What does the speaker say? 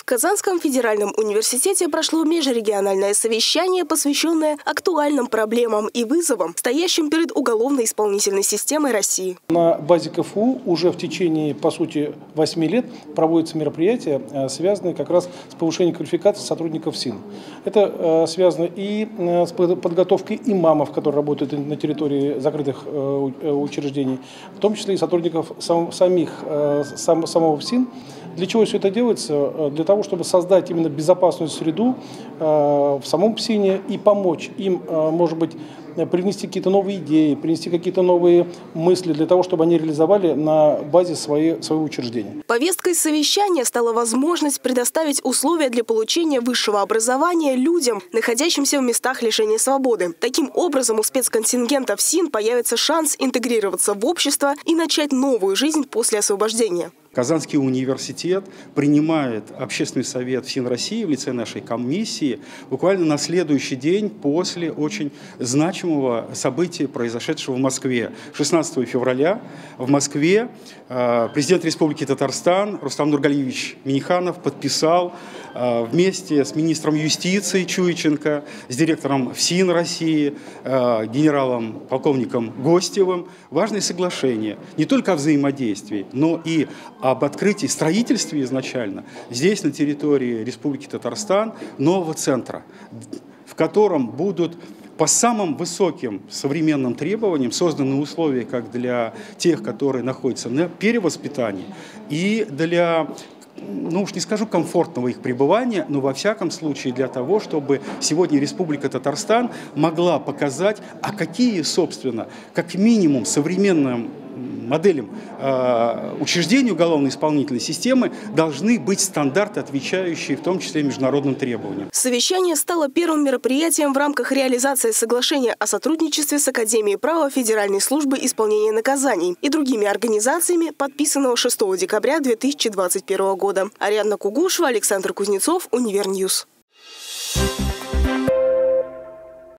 Казанском федеральном университете прошло межрегиональное совещание, посвященное актуальным проблемам и вызовам, стоящим перед уголовно-исполнительной системой России. На базе КФУ уже в течение, по сути, 8 лет проводятся мероприятия, связанные как раз с повышением квалификации сотрудников СИН. Это связано и с подготовкой имамов, которые работают на территории закрытых учреждений, в том числе и сотрудников самого СИН. Для чего все это делается? Для того, чтобы создать именно безопасную среду в самом ПСИНе и помочь им, может быть, привнести какие-то новые идеи, принести какие-то новые мысли для того, чтобы они реализовали на базе своего учреждения. Повесткой совещания стала возможность предоставить условия для получения высшего образования людям, находящимся в местах лишения свободы. Таким образом, у спецконтингента СИН появится шанс интегрироваться в общество и начать новую жизнь после освобождения. Казанский университет принимает Общественный совет ФСИН России в лице нашей комиссии буквально на следующий день после очень значимого события, произошедшего в Москве. 16 февраля в Москве президент Республики Татарстан Рустам Нургалиевич Минниханов подписал вместе с министром юстиции Чуйченко, с директором ФСИН России, генералом, полковником Гостевым важное соглашение не только о взаимодействии, но и об открытии, строительстве изначально здесь, на территории Республики Татарстан, нового центра, в котором будут по самым высоким современным требованиям созданы условия как для тех, которые находятся на перевоспитании, и для, ну уж не скажу комфортного их пребывания, но во всяком случае для того, чтобы сегодня Республика Татарстан могла показать, а какие, собственно, как минимум современным моделям учреждений уголовно-исполнительной системы должны быть стандарты, отвечающие в том числе международным требованиям. Совещание стало первым мероприятием в рамках реализации соглашения о сотрудничестве с Академией права Федеральной службы исполнения наказаний и другими организациями, подписанного 6 декабря 2021 года. Ариадна Кугушева, Александр Кузнецов, Универньюз.